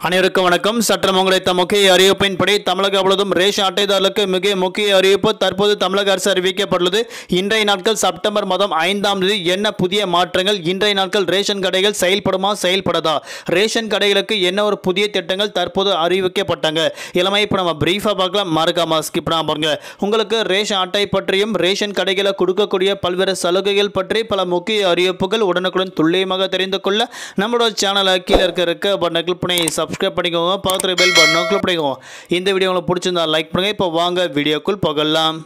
அனைவருக்கும் வணக்கம். சற்றம் கிடைத்த முக்கிய அறிவிப்பின்படி தமிழக முழுவதும் ரேஷன் அட்டைதாரர்களுக்கு மிக முக்கிய அறிவிப்பு தற்போது தமிழக அரசு அறிவிக்கப்பட்டுள்ளது. இன்றைய நாட்கள் செப்டம்பர் மாதம் 5ஆம் தேதி என்ன புதிய மாற்றங்கள், இன்றைய நாட்கள் ரேஷன் கடைகள் செயல்படுமா செயல்படாதா, ரேஷன் கடைகளுக்கு என்ன ஒரு புதிய திட்டங்கள் தற்போது அறிவிக்கப்பட்டாங்க இளமை இப்போ நம்ம பிரீஃபாக பார்க்கலாம். மறக்காம ஸ்கிப் பண்ணாம பாருங்க. உங்களுக்கு ரேஷன் அட்டை பற்றியும் ரேஷன் கடைகளை கொடுக்கக்கூடிய பல்வேறு சலுகைகள் பற்றி பல முக்கிய அறிவிப்புகள் உடனுக்குடன் துல்லியமாக தெரிந்து கொள்ள நம்மளோட சேனலை கீழே இருக்க பட்டனை கிளிக் பண்ணி சப்ஸ்கிரைப் பண்ணிக்கோங்க. பக்கத்துல பெல் பட்டனை கிளிக் பண்ணிக்கோங்க. இந்த வீடியோ உங்களுக்கு பிடிச்சிருந்தா லைக் பண்ணுங்க. இப்போ வாங்க வீடியோக்குள் போகலாம்.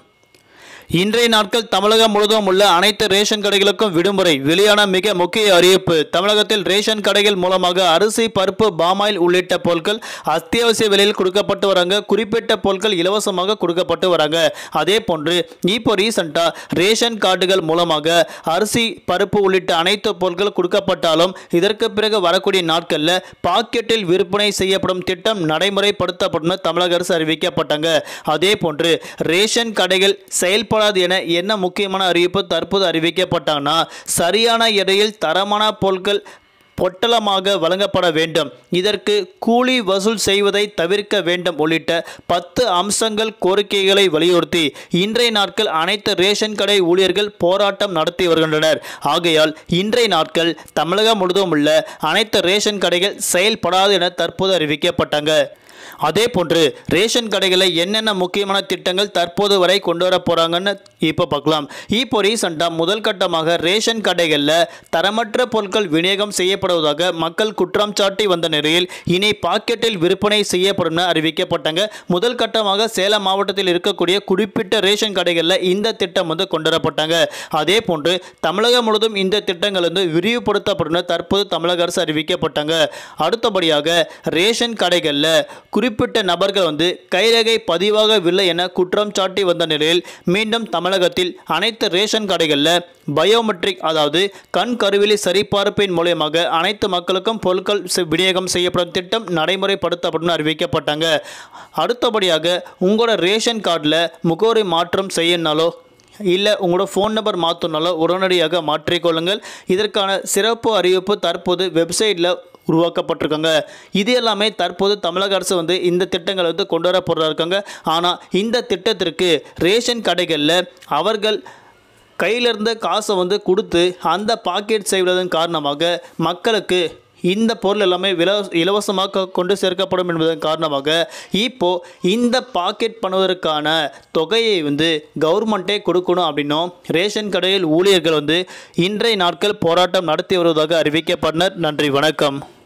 இன்றைய நாட்கள் தமிழகம் முழுவதும் உள்ள அனைத்து ரேஷன் கடைகளுக்கும் விடுமுறை. வெளியான மிக முக்கிய அறிவிப்பு. தமிழகத்தில் ரேஷன் கடைகள் மூலமாக அரிசி, பருப்பு, பாமாயில் உள்ளிட்ட பொருட்கள் அத்தியாவசிய விலையில் கொடுக்கப்பட்டு வராங்க. குறிப்பிட்ட பொருட்கள் இலவசமாக கொடுக்கப்பட்டு வராங்க. அதே போன்று இப்போ ரீசெண்டாக ரேஷன் கார்டுகள் மூலமாக அரிசி, பருப்பு உள்ளிட்ட அனைத்து பொருட்கள் கொடுக்கப்பட்டாலும் இதற்கு பிறகு வரக்கூடிய நாட்களில் பாக்கெட்டில் விற்பனை செய்யப்படும் திட்டம் நடைமுறைப்படுத்தப்படும் தமிழக அரசு அறிவிக்கப்பட்டாங்க. அதே போன்று ரேஷன் கடைகள் செயல்பட என என்ன முக்கியமான அறிவிப்பு தற்போது அறிவிக்கப்பட்டாங்கன்னா, சரியான எடையில் தரமான பொருட்கள் பொட்டலமாக வழங்கப்பட வேண்டும், இதற்கு கூலி வசூல் செய்வதை தவிர்க்க வேண்டும் உள்ளிட்ட 10 அம்சங்கள் கோரிக்கைகளை வலியுறுத்தி இன்றைய நாட்கள் அனைத்து ரேஷன் கடை ஊழியர்கள் போராட்டம் நடத்தி வருகின்றனர். ஆகையால் இன்றைய நாட்கள் தமிழகம் முழுவதும் உள்ள அனைத்து ரேஷன் கடைகள் செயல்படாது என தற்போது அறிவிக்கப்பட்டாங்க. அதே போன்று ரேஷன் கடைகளில் என்னென்ன முக்கியமான திட்டங்கள் தற்போது வரை கொண்டு வர போகிறாங்கன்னு இப்போ பார்க்கலாம். இப்போ ரீசெண்டாக முதல் கட்டமாக ரேஷன் கடைகளில் தரமற்ற பொருட்கள் விநியோகம் செய்யப்படுவதாக மக்கள் குற்றம் சாட்டி வந்த நிலையில் இனி பாக்கெட்டில் விற்பனை செய்யப்படும் அறிவிக்கப்பட்டாங்க. முதல் கட்டமாக சேலம் மாவட்டத்தில் இருக்கக்கூடிய குறிப்பிட்ட ரேஷன் கடைகளில் இந்த திட்டம் கொண்டு வரப்பட்டாங்க. அதே போன்று தமிழகம் முழுவதும் இந்த திட்டங்கள் விரிவுபடுத்தப்படும் தற்போது தமிழக அரசு அறிவிக்கப்பட்டாங்க. அடுத்தபடியாக ரேஷன் கடைகளில் குறிப்பிட்ட நபர்கள் கைரேகை பதிவாகவில்லை என குற்றம் சாட்டி வந்த நிலையில் மீண்டும் தமிழகத்தில் அனைத்து ரேஷன் கடைகளில் பயோமெட்ரிக், அதாவது கண் கருவிழி சரிபார்ப்பின் மூலமாக அனைத்து மக்களுக்கும் பொருட்கள் விநியோகம் செய்யப்படும் திட்டம் நடைமுறைப்படுத்தப்படும் அறிவிக்கப்பட்டாங்க. அடுத்தபடியாக உங்களோட ரேஷன் கார்டில் முகவரி மாற்றம் செய்யனாலோ இல்லை உங்களோட ஃபோன் நம்பர் மாற்றினாலோ உடனடியாக மாற்றிக்கொள்ளுங்கள். இதற்கான சிறப்பு அறிவிப்பு தற்போது வெப்சைட்டில் உருவாக்கப்பட்டிருக்காங்க. இது எல்லாமே தற்போது தமிழக அரசு இந்த திட்டங்களை கொண்டு வர போகிறாங்க. ஆனால் இந்த திட்டத்திற்கு ரேஷன் கடைகளில் அவர்கள் கையிலிருந்த காசை கொடுத்து அந்த பாக்கெட் செய்வதன் காரணமாக மக்களுக்கு இந்த பொருள் எல்லாமே இலவசமாக கொண்டு சேர்க்கப்படும் என்பதன் காரணமாக இப்போ இந்த பாக்கெட் பண்ணுவதற்கான தொகையை கவர்மெண்ட்டே கொடுக்கணும் அப்படின்னும் ரேஷன் கடையில் ஊழியர்கள் இன்றைய நாட்கள் போராட்டம் நடத்தி வருவதாக அறிவிக்கப்பட்டனர். நன்றி, வணக்கம்.